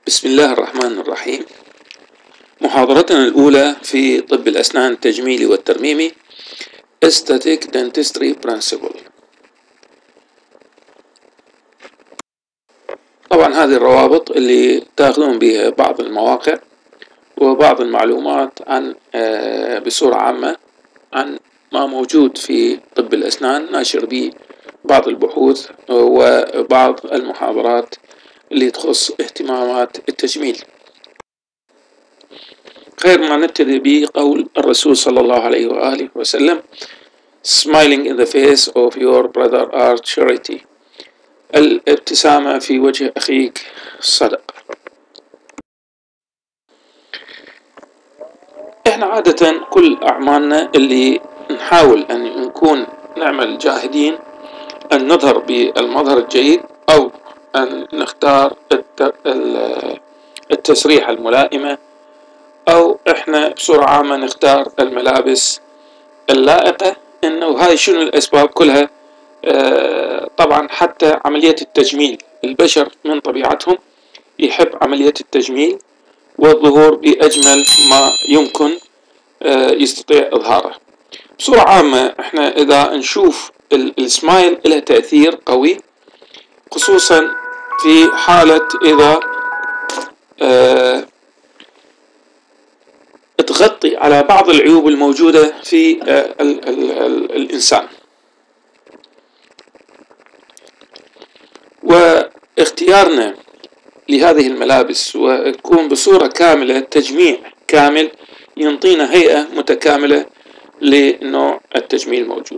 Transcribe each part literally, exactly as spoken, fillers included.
بسم الله الرحمن الرحيم. محاضرتنا الأولى في طب الأسنان التجميلي والترميمي Aesthetic Dentistry Principle. طبعا هذه الروابط اللي تأخذون بها بعض المواقع وبعض المعلومات عن بصورة عامة عن ما موجود في طب الأسنان، ناشر به بعض البحوث وبعض المحاضرات اللي تخص اهتمامات التجميل. خير ما نبتدي بقول الرسول صلى الله عليه وآله وسلم Smiling in the face of your brother are charity. الابتسامة في وجه أخيك صدقة. احنا عادة كل أعمالنا اللي نحاول أن نكون نعمل جاهدين أن نظهر بالمظهر الجيد أو أن نختار التسريحة الملائمة، أو إحنا بصورة عامة نختار الملابس اللائقة. إنه هاي شنو الأسباب كلها؟ آه طبعا حتى عملية التجميل، البشر من طبيعتهم يحب عملية التجميل والظهور بأجمل ما يمكن آه يستطيع إظهاره. بصورة عامة إحنا إذا نشوف السمايل له تأثير قوي، خصوصا في حالة إذا آه تغطي على بعض العيوب الموجودة في آه ال ال ال الإنسان. واختيارنا لهذه الملابس وتكون بصورة كاملة، تجميع كامل ينطينا هيئة متكاملة لنوع التجميل الموجود.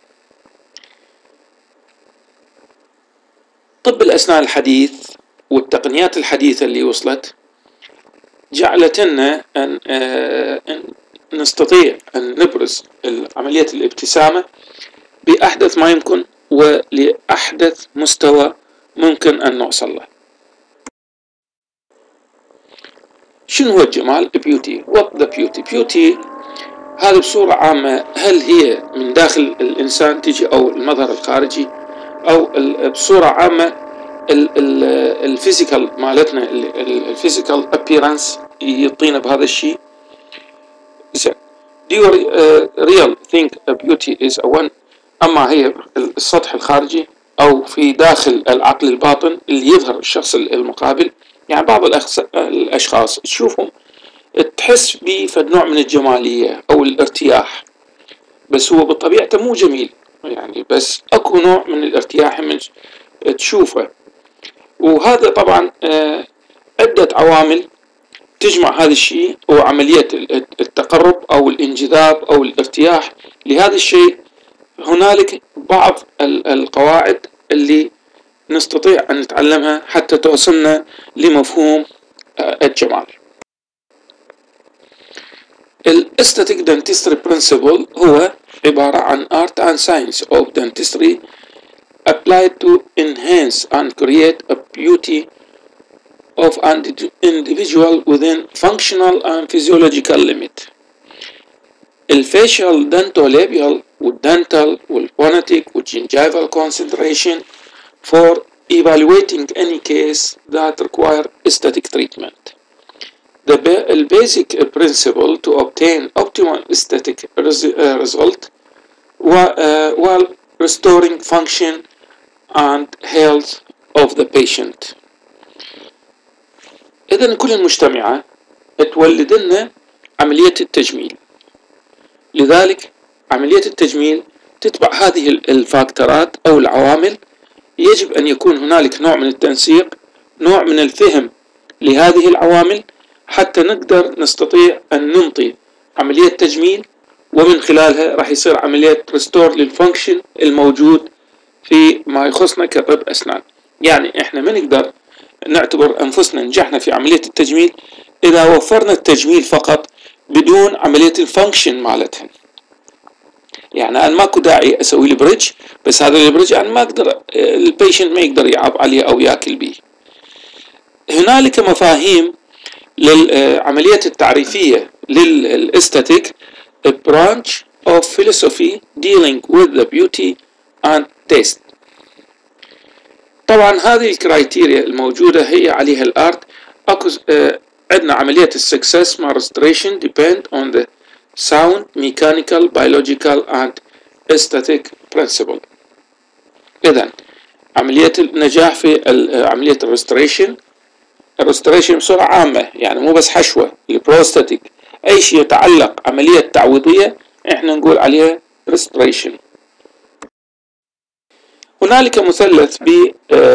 طب الأسنان الحديث والتقنيات الحديثة اللي وصلت جعلت لنا أن, أن نستطيع أن نبرز عملية الابتسامة بأحدث ما يمكن ولأحدث مستوى ممكن أن نوصل له. شنو هو الجمال؟ بيوتي. What the beauty؟ بيوتي هذا بصورة عامة هل هي من داخل الإنسان تجي أو المظهر الخارجي، أو بصورة عامة الفيزيكال مالتنا، الفيزيكال appearance يعطينا بهذا الشيء. Do you real think a beauty is a one؟ أما هي السطح الخارجي أو في داخل العقل الباطن اللي يظهر الشخص المقابل. يعني بعض الأشخاص تشوفهم تحس بفد نوع من الجمالية أو الارتياح، بس هو بطبيعته مو جميل، يعني بس أكو نوع من الارتياح من تشوفه. وهذا طبعا عدة عوامل تجمع هذا الشيء، وعملية التقرب أو الانجذاب أو الارتياح لهذا الشيء. هنالك بعض القواعد اللي نستطيع أن نتعلمها حتى توصلنا لمفهوم الجمال. Aesthetic Dentistry Principle هو عبارة عن Art and Science of Dentistry applied to enhance and create a beauty of an individual within functional and physiological limit. الفيشال دنتولابيال والدنتال والبونيتيك والجنجيفال concentration for evaluating any case that require aesthetic treatment. The basic principle to obtain optimal aesthetic result while restoring function and health of the patient. إذن كل المجتمعات تولد لنا عملية التجميل، لذلك عملية التجميل تتبع هذه الفاكتورات أو العوامل. يجب أن يكون هنالك نوع من التنسيق، نوع من الفهم لهذه العوامل حتى نقدر نستطيع أن ننطي عملية تجميل، ومن خلالها راح يصير عملية ريستور للفانكشن الموجود في ما يخصنا كطب أسنان. يعني إحنا ما نقدر نعتبر أنفسنا نجحنا في عملية التجميل إذا وفرنا التجميل فقط بدون عملية الفانكشن مالتها. يعني أنا ماكو داعي أسوي البريدج، بس هذا البريدج أنا ما أقدر، البيشنت ما يقدر يلعب عليه أو يأكل به. هنالك مفاهيم للعملية التعريفية للإستاتيك branch of philosophy dealing with the beauty and taste. طبعا هذه الكرايتيريا الموجودة هي عليها الارت اكو اه عندنا عملية السكسس مع restoration depend on the sound mechanical biological and aesthetic principle. إذن عملية النجاح في عملية الريستوريشن، الريستوريشن بصورة عامة يعني مو بس حشوة، البروستاتيك أي شيء يتعلق عملية تعويضية إحنا نقول عليها ريستوريشن. هنالك مثلث ب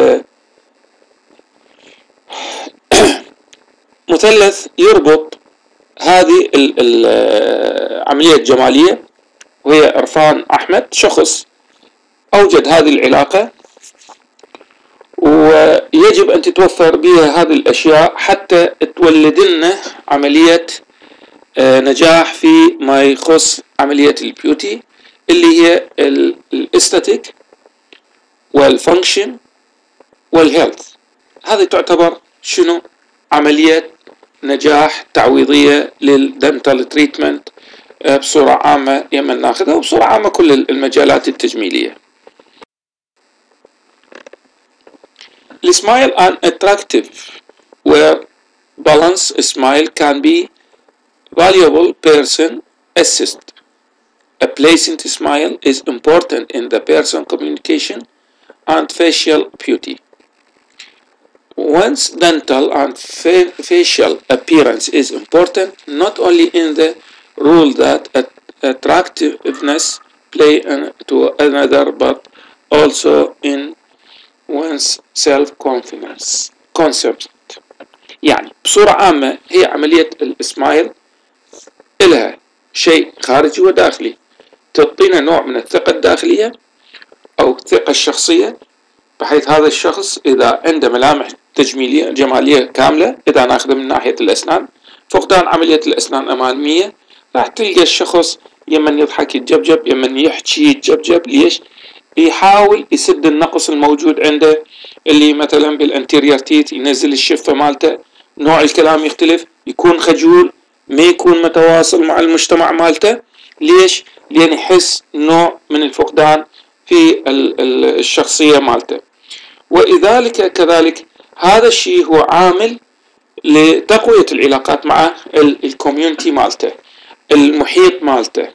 مثلث يربط هذه العملية الجمالية، وهي عرفان أحمد شخص أوجد هذه العلاقة، ويجب أن تتوفر بها هذه الأشياء حتى تولد لنا عملية نجاح في ما يخص عملية البيوتي اللي هي الاستاتيك والفانكشن والهيلث. هذه تعتبر شنو؟ عملية نجاح تعويضية للدنتال تريتمنت بصورة عامة يمن ناخذها، وبصورة عامة كل المجالات التجميلية. السمايل an attractive where balance smile can be valuable person assist. A pleasant smile is important in the person communication and facial beauty. One's dental and fa facial appearance is important not only in the role that at attractiveness play to another but also in one's self-confidence concept. يعني بصورة عامة هي عملية السمايل إلها شيء خارجي وداخلي، تعطينا نوع من الثقة الداخلية أو الثقة الشخصية، بحيث هذا الشخص إذا عنده ملامح تجميلية جمالية كاملة، إذا ناخذ من ناحية الأسنان، فقدان عملية الأسنان الأمامية، راح تلقى الشخص يمن يضحك يتجبجب، يمن يحكي يتجبجب. ليش؟ يحاول يسد النقص الموجود عنده، اللي مثلا بالانتيرير تيت ينزل الشفة مالته، نوع الكلام يختلف، يكون خجول، ما يكون متواصل مع المجتمع مالته. ليش؟ لأن يحس نوع من الفقدان في الشخصية مالته. ولذلك كذلك هذا الشيء هو عامل لتقوية العلاقات مع الكوميونتي مالته، المحيط مالته.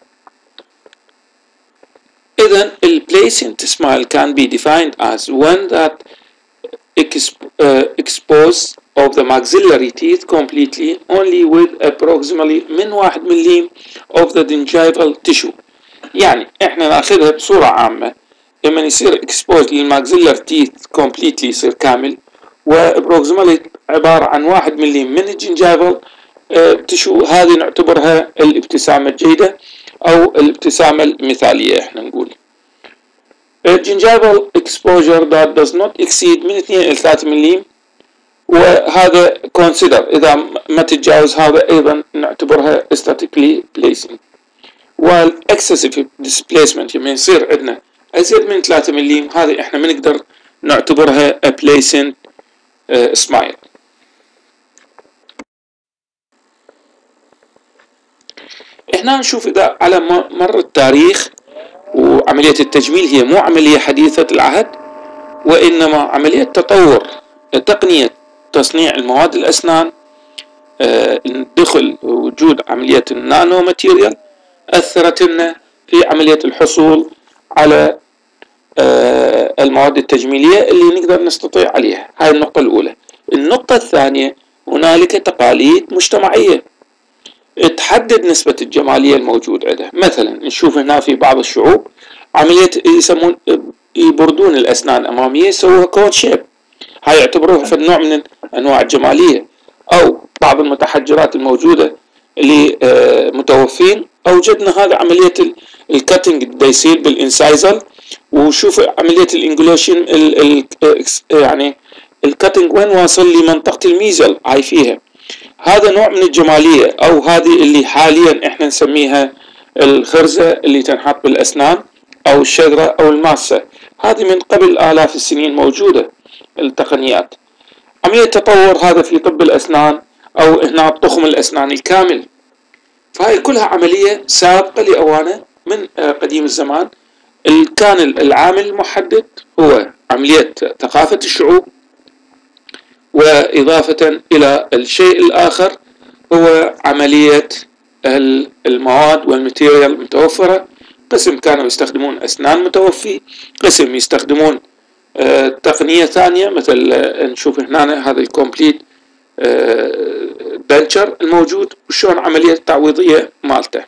إذن ال pleasant smile can be defined as one that exp uh, expose of the maxillary teeth completely only with approximately من واحد مليم of the gingival tissue. يعني احنا ناخذها بصورة عامة، لما يصير expose للماكسيلر teeth completely يصير كامل، وapproximately عبارة عن واحد مليم من الجنجيفال تشو، هذه نعتبرها الابتسامة الجيدة أو الابتسامة المثالية. احنا نقول gingival exposure that does not exceed من اثنين إلى ثلاثة مليم، وهذا consider إذا ما تتجاوز هذا أيضا نعتبرها aesthetically pleasing. وال excessive displacement لما يصير عندنا أزيد من ثلاثة مليم، هذه احنا ما نقدر نعتبرها a pleasant uh, smile. احنا نشوف إذا على مر التاريخ، وعملية التجميل هي مو عملية حديثة العهد، وإنما عملية تطور تقنية تصنيع المواد الأسنان، دخل وجود عملية النانو ماتيريال أثرت لنا في عملية الحصول على المواد التجميلية اللي نقدر نستطيع عليها. هاي النقطة الأولى. النقطة الثانية، هنالك تقاليد مجتمعية تحدد نسبة الجمالية الموجود عندها. مثلا نشوف هنا في بعض الشعوب عملية يسمون يبردون الأسنان الأمامية، يسووها كون شيب، هاي يعتبروها في نوع من أنواع الجمالية. أو بعض المتحجرات الموجودة اللي متوفين أوجدنا هذا عملية الكاتنج دا يصير بالإنسايزل، وشوف عملية الإنجلوشن يعني الكاتنج وين واصل لمنطقة الميزل هاي فيها. هذا نوع من الجمالية، أو هذه اللي حاليا احنا نسميها الخرزة اللي تنحط بالأسنان، أو الشذرة أو الماسة. هذه من قبل آلاف السنين موجودة التقنيات. عملية تطور هذا في طب الأسنان، أو هنا طخم الأسنان الكامل. فهي كلها عملية سابقة لأوانه من قديم الزمان. كان العامل المحدد هو عملية ثقافة الشعوب وإضافة إلى الشيء الآخر هو عملية المواد والماتيريال المتوفرة. قسم كانوا يستخدمون أسنان متوفي، قسم يستخدمون آه تقنية ثانية، مثل آه نشوف هنا هذا الكومبليت آه دنشر الموجود وشون عملية التعويضية مالته.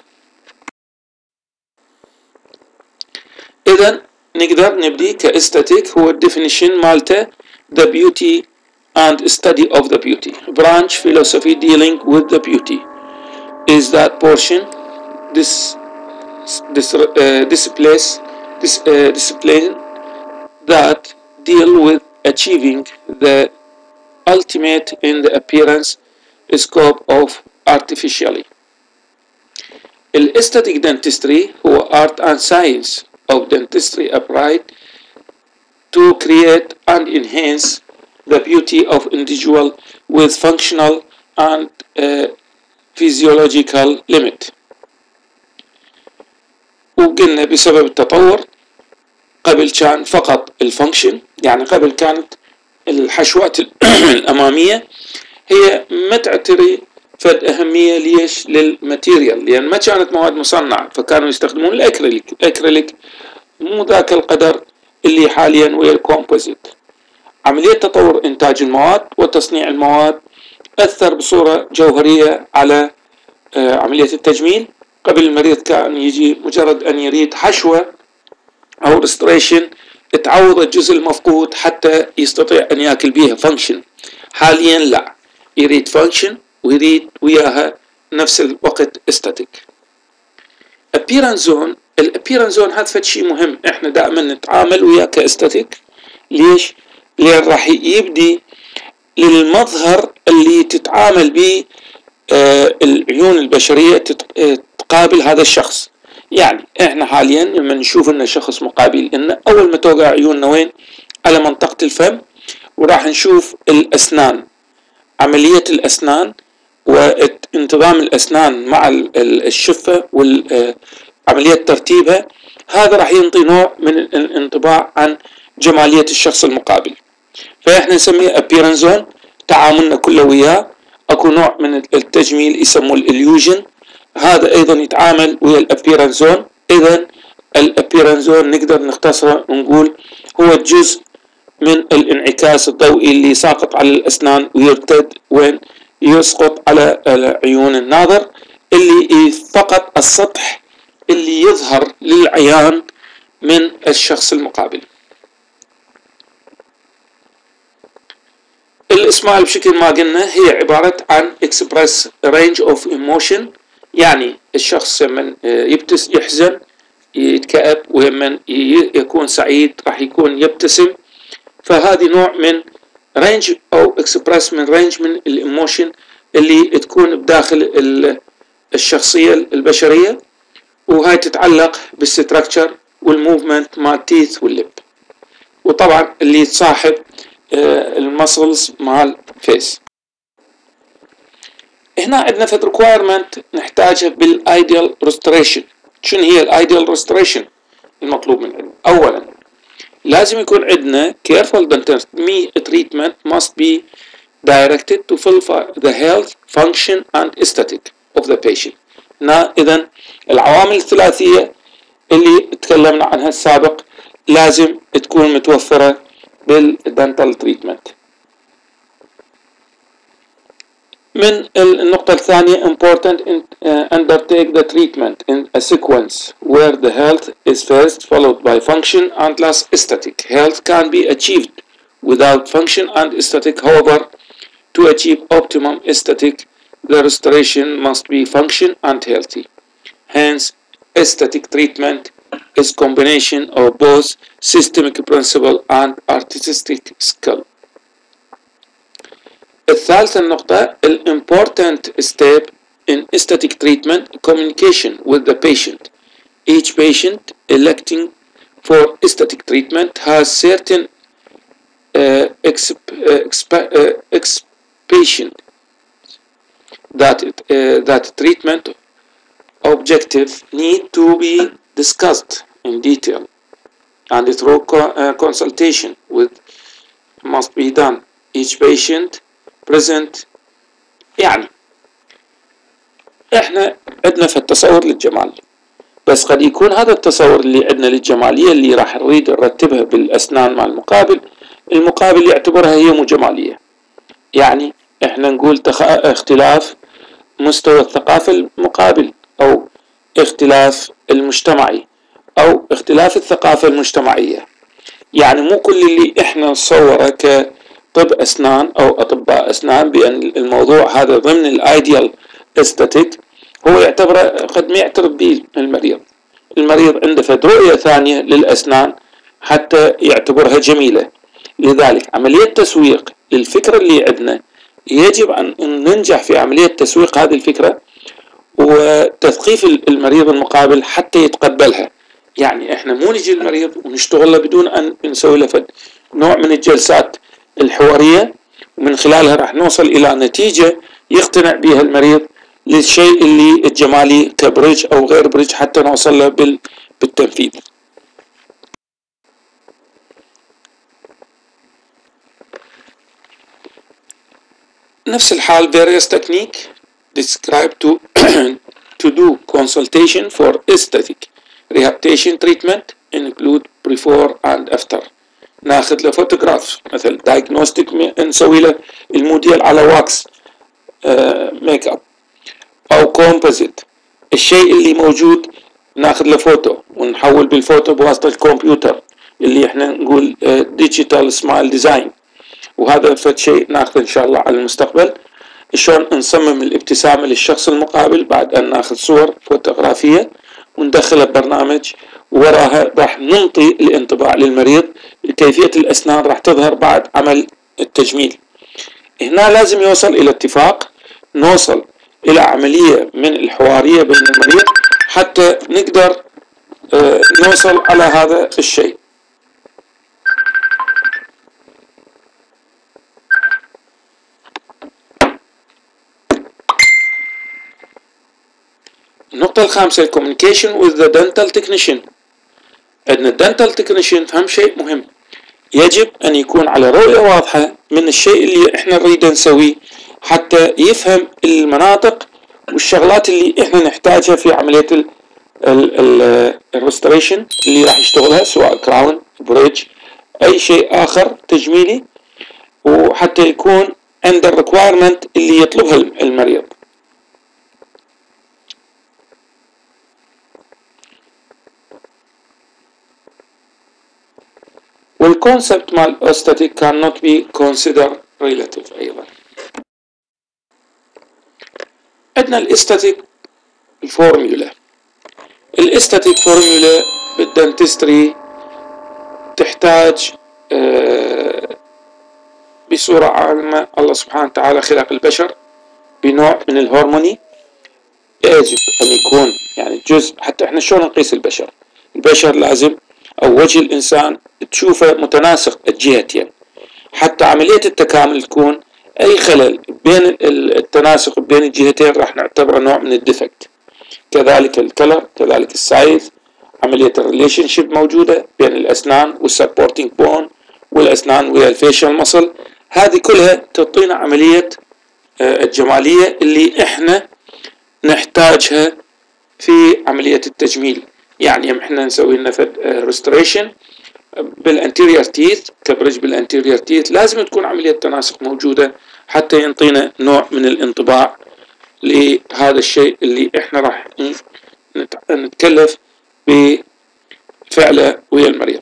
إذن نقدر نبدي كاستاتيك. هو الديفينيشن مالته the beauty and study of the beauty branch philosophy dealing with the beauty is that portion this this uh, disciplines this uh, discipline that deal with achieving the ultimate in the appearance scope of artificially. Aesthetic dentistry هو art and science of dentistry applied to create and enhance the beauty of individual with functional and uh, physiological limit. وقلنا بسبب التطور قبل كان فقط الفانكشن، يعني قبل كانت الحشوات الأمامية هي ما تعتري فد أهمية ليش للماتيريال، لأن ما كانت مواد مصنعة، فكانوا يستخدمون الأكريليك. الأكريليك مو ذاك القدر اللي حاليا ويا الكومبوزيت. عملية تطور إنتاج المواد وتصنيع المواد أثر بصورة جوهرية على عملية التجميل. قبل المريض كان يجي مجرد أن يريد حشوة أو ريستوريشن تعوض الجزء المفقود حتى يستطيع أن يأكل بيها فانكشن. حاليا لا، يريد فانكشن ويريد وياها نفس الوقت استاتيك. appearance zone، الابيرنس زون هذا فد شيء مهم احنا دائما نتعامل وياه كاستاتيك. ليش؟ لأن راح يبدي للمظهر اللي تتعامل به آه العيون البشرية تقابل هذا الشخص. يعني احنا حاليا لما نشوف ان شخص مقابل ان اول ما توقع عيوننا وين؟ على منطقة الفم، وراح نشوف الاسنان، عملية الاسنان وانتظام الاسنان مع الشفة وعملية ترتيبها. هذا راح ينطي نوع من الانطباع عن جمالية الشخص المقابل، فاحنا نسميه appearance zone. تعاملنا كله وياه اكو نوع من التجميل يسموه الاليوجن، هذا ايضا يتعامل ويا الابيرنس زون. اذا الابيرنس زون نقدر نختصره ونقول هو الجزء من الانعكاس الضوئي اللي ساقط على الاسنان ويرتد وين؟ يسقط على عيون الناظر، اللي فقط السطح اللي يظهر للعيان من الشخص المقابل. الاسماء بشكل ما قلنا هي عبارة عن express range of emotion، يعني الشخص من يبتس يحزن يتكئب، ومن يكون سعيد راح يكون يبتسم. فهذه نوع من range أو express من range من الإيموشن اللي تكون بداخل الشخصية البشرية، وهاي تتعلق بالستراكشر والموفمنت مع التيث واللب، وطبعا اللي يتصاحب المسلز مع الفيس. هنا عندنا فد ريكوايرمنت نحتاجها بالايديال ريستوريشن. شنو هي الايديال ريستوريشن المطلوب مننا؟ اولا لازم يكون عندنا careful dental treatment must be directed to fulfill the health, function and aesthetic of the patient. هنا اذا العوامل الثلاثية اللي تكلمنا عنها السابق لازم تكون متوفرة بالدنتال تريتمنت. من النقطة الثانية important in, uh, undertake the treatment in a sequence where the health is first followed by function and last aesthetic. Health can be achieved without function and aesthetic. However, to achieve optimum aesthetic, the restoration must be function and healthy. Hence, aesthetic treatment is combination of both systemic principle and artistic skill. الثالثة النقطة important step in aesthetic treatment communication with the patient. Each patient electing for aesthetic treatment has certain uh, exp, uh, exp, uh, expectation that it, uh, that treatment objective need to be discussed in detail and through co uh, consultation with must be done each patient present. يعني احنا عندنا في التصور للجمال، بس قد يكون هذا التصور اللي عندنا للجمالية اللي راح نريد نرتبها بالأسنان مع المقابل، المقابل يعتبرها هي مو جمالية. يعني احنا نقول تخ... اختلاف مستوى الثقافة المقابل، أو اختلاف المجتمعي، أو اختلاف الثقافة المجتمعية. يعني مو كل اللي احنا نصوره كطب أسنان أو أطباء أسنان بأن الموضوع هذا ضمن الأيديال استاتيك هو يعتبره قد ما يعترف به المريض. المريض عنده فد رؤية ثانية للأسنان حتى يعتبرها جميلة. لذلك عملية تسويق للفكرة اللي عندنا يجب أن ننجح في عملية تسويق هذه الفكرة وتثقيف المريض المقابل حتى يتقبلها. يعني احنا مو نجي المريض ونشتغل له بدون أن نسوي له فد نوع من الجلسات الحوارية، ومن خلالها راح نوصل إلى نتيجة يقتنع بها المريض للشيء اللي الجمالي كبريدج أو غير بريدج حتى نوصل له بالتنفيذ. نفس الحال various technique described to to do consultation for aesthetic rehabilitation treatment include before and after. ناخذ له فوتوغراف مثل diagnostic نسوي له الموديل على واكس ميك اب او كومبوزيت. الشيء اللي موجود ناخذ له فوتو ونحول بالفوتو بواسطة الكمبيوتر اللي احنا نقول ديجيتال سمايل ديزاين، وهذا فد شيء ناخذ ان شاء الله على المستقبل. شلون نصمم الابتسامة للشخص المقابل بعد ان ناخذ صور فوتوغرافية وندخلها ببرنامج، ووراها راح ننطي الانطباع للمريض كيفية الأسنان راح تظهر بعد عمل التجميل. هنا لازم يوصل إلى اتفاق، نوصل إلى عملية من الحوارية بين المريض حتى نقدر نوصل على هذا الشيء. النقطة الخامسة communication with the dental technician. عندنا الدنتال تكنيشن فهم شيء مهم، يجب أن يكون على رؤية واضحة من الشيء اللي إحنا نريد نسويه حتى يفهم المناطق والشغلات اللي إحنا نحتاجها في عملية الريستوريشن اللي راح يشتغلها، سواء كراون بريدج أي شيء آخر تجميلي، وحتى يكون عند الريكوايرمنت اللي يطلبها المريض. والكونسبت مال aesthetic cannot be considered relative أيضا. عندنا الاستاتيك الفورميولا. الاستاتيك فورميولا بالدنتستري تحتاج بصورة عامة الله سبحانه وتعالى خلق البشر بنوع من الهرموني، يجب أن يكون يعني جزء. حتى احنا شلون نقيس البشر؟ البشر لازم أو وجه الإنسان تشوفه متناسق الجهتين، حتى عملية التكامل تكون أي خلل بين التناسق بين الجهتين راح نعتبره نوع من الديفكت. كذلك الكلر، كذلك السايز، عملية الريليشن شيب موجودة بين الأسنان والسبورتينج بون والأسنان ويا الفيشل مصل، هذه كلها تعطينا عملية الجمالية اللي إحنا نحتاجها في عملية التجميل. يعني احنا نسوي لنا ريستوريشن بالانتيريور تيث كبرج بالانتيريور تيث، لازم تكون عملية تناسق موجودة حتى ينطينا نوع من الانطباع لهذا الشيء اللي احنا راح نتكلف بفعله ويا المريض.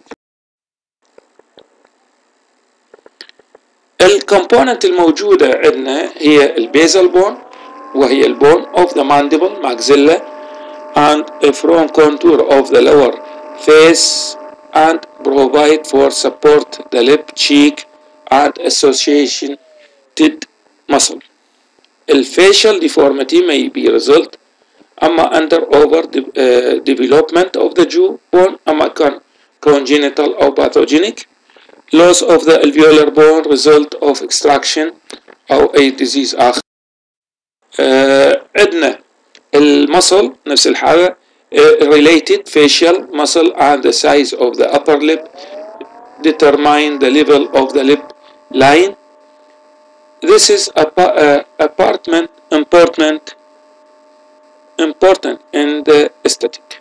الكومبوننت الموجودة عندنا هي البيزل بون، وهي البون of the mandible maxilla and a front contour of the lower face and provide for support the lip, cheek and associated muscle. The facial deformity may be result أما under over the, uh, development of the jaw bone أما كان congenital أو pathogenic. Loss of the alveolar bone result of extraction أو أي disease آخر. uh, عندنا المصل نفس الحالة related facial muscle and the size of the upper lip determine the level of the lip line. this is a, a apartment important important in the aesthetic.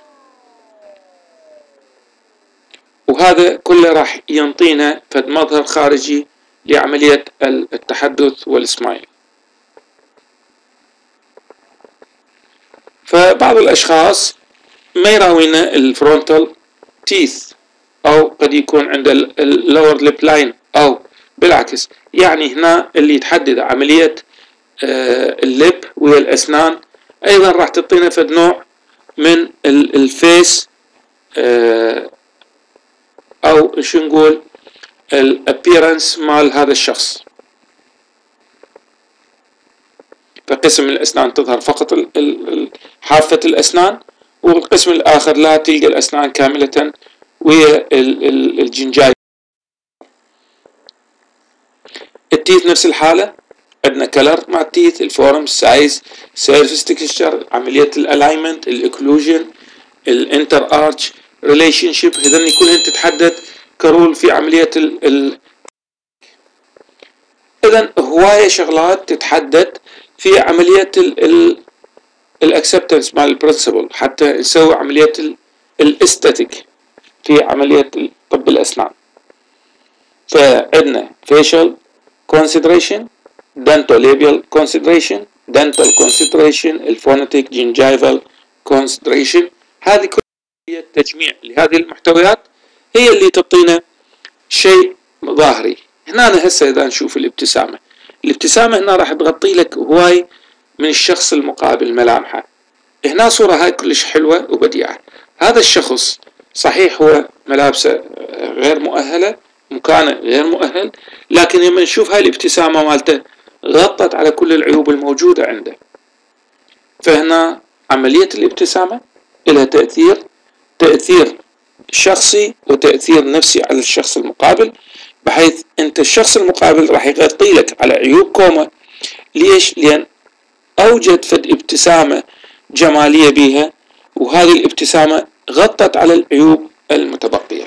وهذا كله راح ينطينا فد مظهر خارجي لعملية التحدث والسمايل. فبعض الأشخاص ما يراوينا الفرونتال تيث، أو قد يكون عند اللور ليب لاين، أو بالعكس. يعني هنا اللي يتحدد عملية اللب وهي الأسنان أيضا راح تعطينا فد نوع من الفيس أو شو نقول الابيرنس مال هذا الشخص. فقسم الأسنان تظهر فقط حافة الأسنان، والقسم الآخر لا تلقى الأسنان كاملة وهي الجنجاي. التيث نفس الحالة، عندنا كلر مع التيث، الفورم، سايز، سيرفيس تكستشر، عملية الالاينمنت، الاكلوجن، الانتر ارش ريليشن شيب، هذني كلهن تتحدد كرول في عملية ال ال إذن هواية شغلات تتحدد في عملية ال الاكسبتنس مع البرنسبل حتى نسوي عملية الاستاتيك في عملية طب الأسنان. فعندنا facial consideration، dentolabial consideration، dental consideration، الفونيتيك gingival consideration. هذه كلها التجميع لهذه المحتويات هي اللي تعطينا شيء ظاهري. هنا هسه إذا نشوف الابتسامة، الابتسامة هنا راح تغطي لك هواي من الشخص المقابل ملامحه. هنا صورة هاي كلش حلوة وبديعة. هذا الشخص صحيح هو ملابسه غير مؤهلة، مكانه غير مؤهل، لكن لما نشوف هاي الابتسامة مالته غطت على كل العيوب الموجودة عنده. فهنا عملية الابتسامة لها تأثير تأثير شخصي وتأثير نفسي على الشخص المقابل، بحيث أنت الشخص المقابل راح يغطي لك على عيوب كومة. ليش؟ لأن أوجد فد ابتسامة جمالية بيها، وهذه الابتسامة غطت على العيوب المتبقية.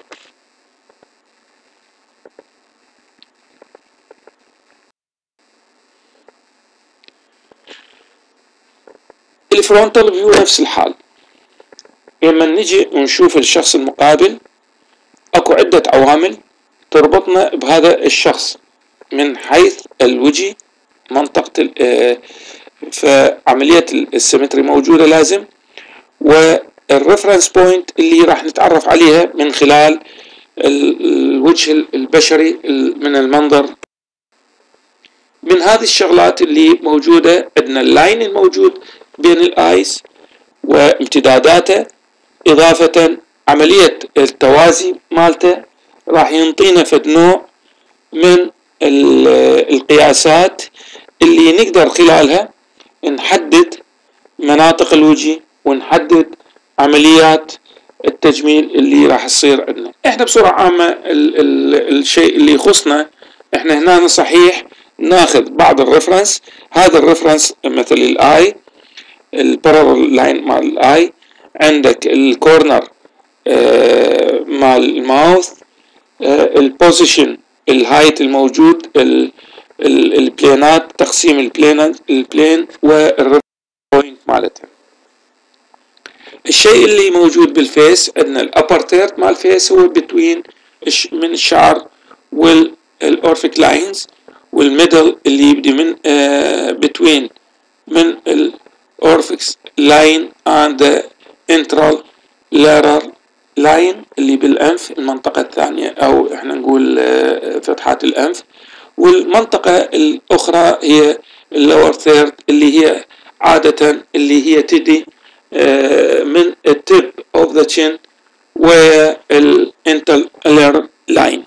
الفرونتال فيو نفس الحال. لما نجي ونشوف الشخص المقابل اكو عدة عوامل تربطنا بهذا الشخص من حيث الوجه، منطقة فعملية السيمتري موجودة لازم، والريفرنس بوينت اللي راح نتعرف عليها من خلال الوجه البشري من المنظر. من هذه الشغلات اللي موجودة عندنا اللاين الموجود بين الايس وامتداداته، اضافة عملية التوازي مالته راح ينطينا فد نوع من القياسات اللي نقدر خلالها نحدد مناطق الوجه ونحدد عمليات التجميل اللي راح تصير عندنا. احنا بصورة عامة ال ال الشيء اللي يخصنا احنا هنا صحيح ناخذ بعض الريفرنس. هذا الريفرنس مثل الاي، البارالل لاين مال الاي، عندك الكورنر آه مال الماوث، آه البوزيشن، الهايت الموجود، البلينات، تقسيم البلين البلين والريفرنس بوينت مالتها. الشيء اللي موجود بالفيس عندنا الابر تيرت مال الفيس هو بتوين من الشعر والاورفيك لاينز، والميدل اللي يبدي من بتوين من الاورفيكس لاين and the intralateral لاين اللي بالانف، المنطقة الثانية او احنا نقول فتحات الانف. والمنطقة الاخرى هي اللور ثيرد اللي هي عادة اللي هي تدي من التب اوف ذا chin والانترلير لاين.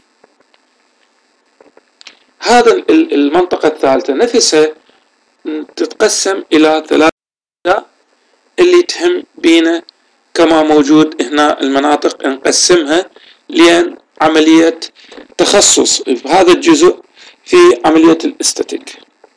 هذا المنطقة الثالثة نفسها تتقسم إلى ثلاثة اللي تهم بينا كما موجود هنا. المناطق نقسمها لأن عملية تخصص في هذا الجزء في عملية الاستاتيك.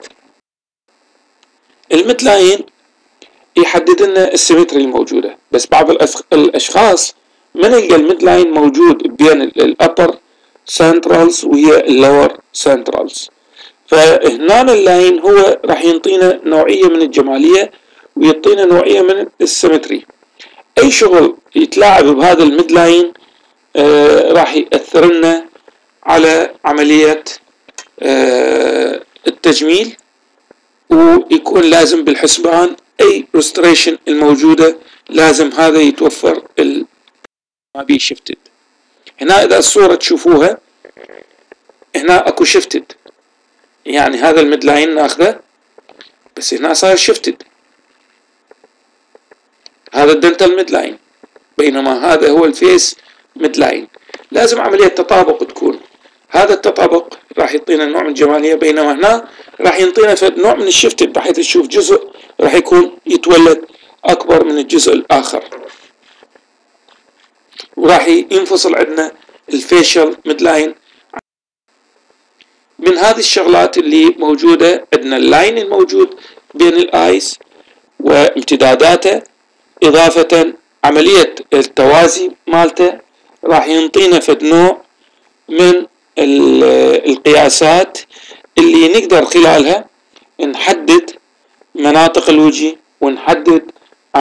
الميدلاين يحدد لنا السيمتري الموجودة، بس بعض الأشخاص ما نلقى الميدلاين موجود بين الأبر سنترالز وهي اللور سنترالز. فهنا اللاين هو راح ينطينا نوعية من الجمالية ويعطينا نوعية من السيمتري. أي شغل يتلاعب بهذا الميد لاين آه راح يأثر لنا على عملية آه التجميل، ويكون لازم بالحسبان أي ريستوريشن الموجودة لازم هذا يتوفر ما بي شفتد. هنا إذا الصورة تشوفوها هنا أكو شفتد، يعني هذا الميد لاين ناخذه بس هنا صار شفتد، هذا الدنتال ميد لاين بينما هذا هو الفيس ميد لاين. لازم عملية تطابق تكون، هذا التطابق راح يعطينا نوع من الجمالية بينما هنا راح يعطينا نوع من الشفتد بحيث تشوف جزء راح يكون يتولد أكبر من الجزء الآخر، وراح ينفصل عندنا الفيشل ميد لاين. من هذه الشغلات اللي موجودة عندنا اللاين الموجود بين الآيس وامتداداته، إضافة عملية التوازي مالته راح ينطينا فد نوع من القياسات اللي نقدر خلالها نحدد مناطق الوجه ونحدد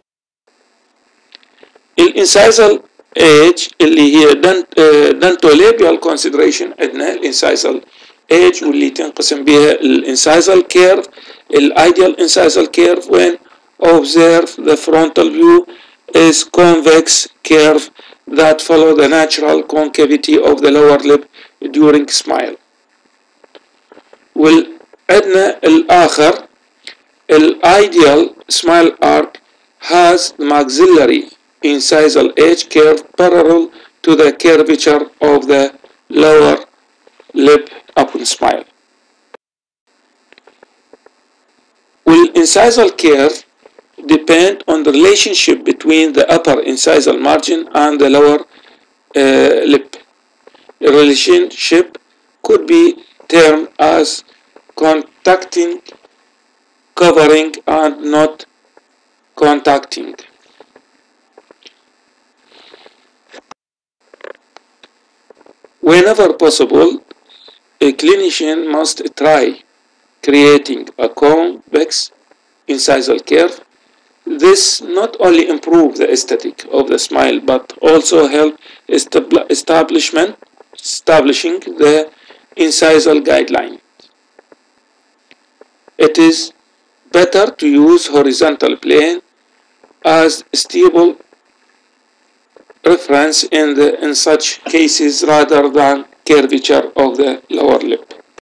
الانسايزال ايج اللي هي دنتوليبيال كونسيدريشن. عندنا الانسايزال ايج واللي تنقسم بها الانسايزال كيرف، الايديال انسايزال كيرف when observe the frontal view is convex curve that follow the natural concavity of the lower lip during smile. والعندنا الآخر الايديال smile arc has the maxillary incisal edge curve parallel to the curvature of the lower lip upon smile. والincisal curve depend on the relationship between the upper incisal margin and the lower uh, lip. The relationship could be termed as contacting, covering, and not contacting. Whenever possible, a clinician must try creating a convex incisal curve. This not only improve the aesthetic of the smile but also help establishment establishing the incisal guideline. It is better to use horizontal plane as stable reference in the in such cases rather than curvature of the lower lip.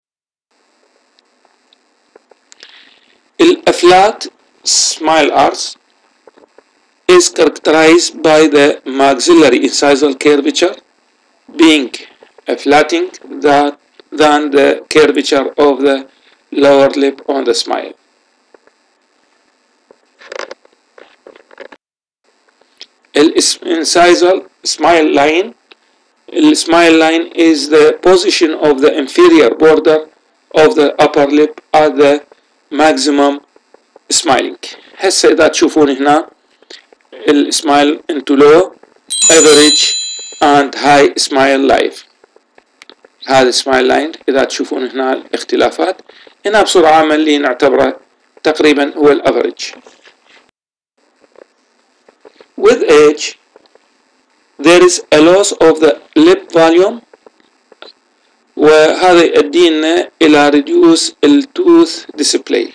A flat smile arch is characterized by the maxillary incisal curvature being a flattening that than the curvature of the lower lip on the smile. Incisal smile line. The smile line is the position of the inferior border of the upper lip at the maximum smiling. هسه إذا تشوفون هنا السمايل into low, average and high smile life. هذا السمايل لاين إذا تشوفون هنا الاختلافات. هنا بصورة عامة اللي نعتبره تقريبا هو الافريج. With age there is a loss of the lip volume وهذا يؤدينا إلى reduce التوث display.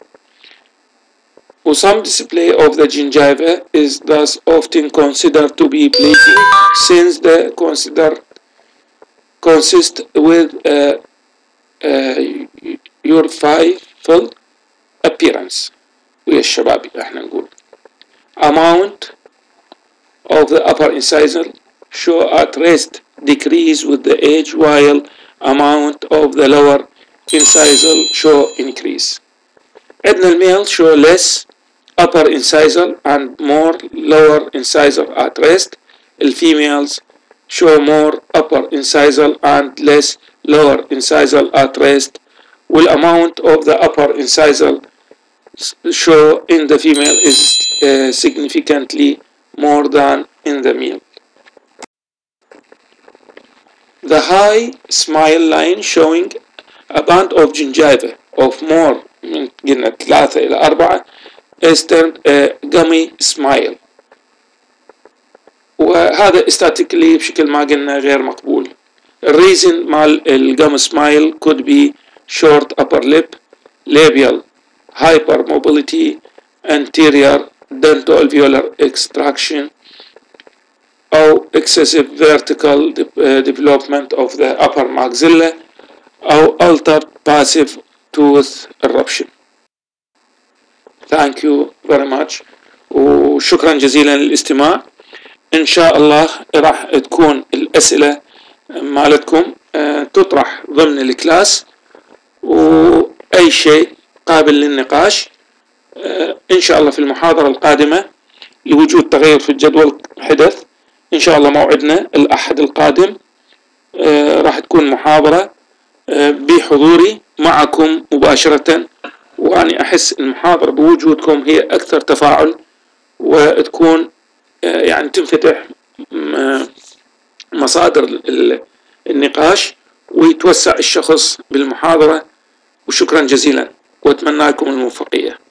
Some display of the gingiva is thus often considered to be plating since the consider consist with a, a urethral appearance. ويا الشباب احنا نقول amount of the upper incisal show at rest decrease with the age while amount of the lower incisal show increase. عندنا الميل show less upper incisal and more lower incisal at rest. The females show more upper incisal and less lower incisal at rest. The amount of the upper incisal show in the female is uh, significantly more than in the male. The high smile line showing a band of gingiva of more من قلنا ثلاثة إلى أربعة is termed a gummy smile. وهذا statically بشكل ما قلنا غير مقبول. الريزن مال الجم سمايل could be short upper lip, labial hypermobility, anterior dentoalveolar extraction أو excessive vertical development of the upper maxilla أو altered passive tooth eruption. Thank you very much وشكرا جزيلا للاستماع. إن شاء الله راح تكون الأسئلة مالتكم تطرح ضمن الكلاس وأي شيء قابل للنقاش إن شاء الله في المحاضرة القادمة لوجود تغير في الجدول حدث. إن شاء الله موعدنا الأحد القادم راح تكون محاضرة بحضوري معكم مباشرة، وأنا أحس المحاضرة بوجودكم هي أكثر تفاعل وتكون يعني تنفتح مصادر النقاش ويتوسع الشخص بالمحاضرة. وشكرا جزيلا وأتمنى لكم الموفقية.